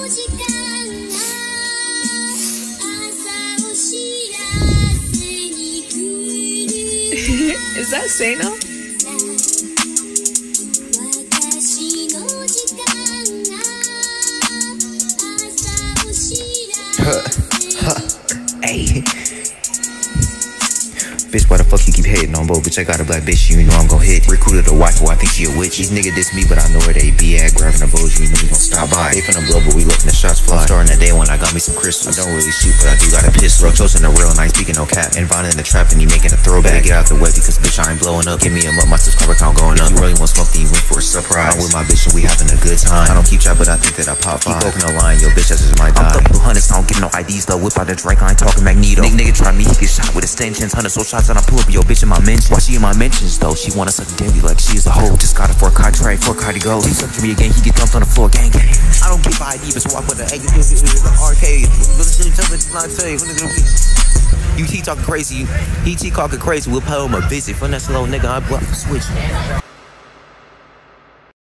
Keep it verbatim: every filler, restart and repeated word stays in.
Is that Sano? Hey. Bitch, why the fuck you keep hating on, bro? Bitch, I got a black bitch, you know I'm gon' hit. Recruited a wife, who I think she a witch. These niggas diss me, but I know where they be at. Grabbing the bows, you know we gon' stop by. They finna blow, but we letting the shots fly. I'm starting that day when I got me some crystals. I don't really shoot, but I do got a pistol. Bro, toasting the real night, speaking no cap. And Vine in the trap, and he making a throwback. Get out the way, because bitch, I ain't blowing up. Give me a up, my subscriber count going up. If you really want smoke, then you went for a surprise. I'm with my bitch, and we having a good time. I don't keep trap, but I think that I pop five. Keep open the line, yo, bitch, that's just my die. I'm the blue hundreds, I don't give no I Ds, though. Whip out the drink, I ain't talking Magneto. Nigga, nigga try me, he get shot with extensions. Hundred so shots, and I pull up, yo, bitch, in my mentions. Why she in my mentions, though? She wanna suck daily like she is a hoe. Just got it for a contract, for a car to go. He suck to me again, he get dumped on the floor, gang, gang. I don't give I D, but so I put the egg in the arcade. U T talking crazy, E T talking crazy. We'll pay him a visit. Finesse little nigga, I block the switch.